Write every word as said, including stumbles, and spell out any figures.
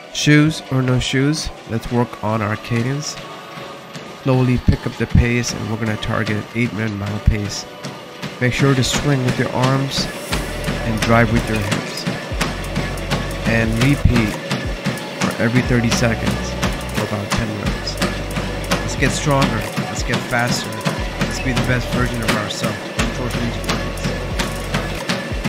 Shoes or no shoes, let's work on our cadence. Slowly pick up the pace, and we're going to target eight minute mile pace. Make sure to swing with your arms and drive with your hips. And repeat for every thirty seconds for about ten reps. Let's get stronger, let's get faster, let's be the best version of ourselves.